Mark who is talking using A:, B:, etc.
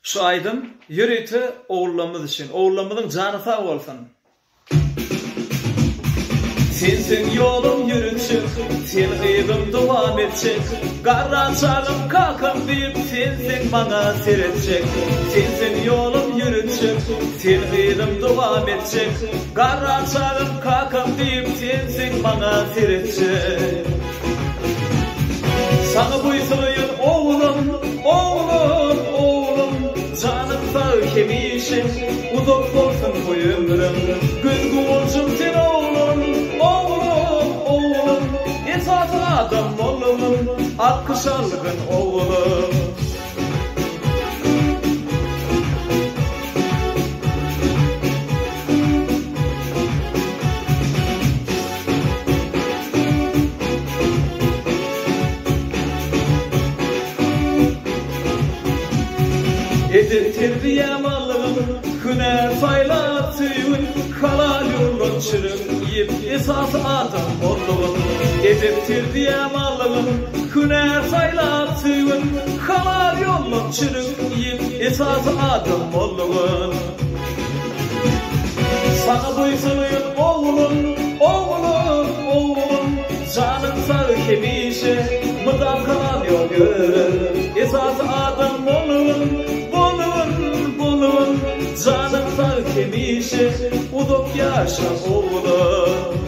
A: Şu aýdym ýürüti oğullamız için. Oğullamyzyň jany sag bolsun. Sensin yolum yürütçük, sen gıybım duam etçek. Garraçağım kakım deyip sensin bana seretçek. Sensin yolum yürütçük, sen gıybım duam etçek. Garraçağım kakım deyip sensin bana seretçek. Sana buysuyun oğlum, oğlum, oğlum. Canım sağ kemişim, uzak olsun bu ömrüm. Güzgü olsun sen oğlum, oğlum, oğlum. Esatı adam oğlum, akkışalgın oğlum. Edip terbiyem alım, hüner faylatıyın, halal yolun çürüm, yip esas adam oldum. Edip terbiyem alım, hüner faylatıyın, halal yolun çürüm, yip esas adam oldum. Sana buysuyun oğlum, oğlum, oğlum. Canım sağ kemişe, mıdam kalan yol görür, esas adam oğlum. Canım sağ kemişe, uduk yaşa oğlum.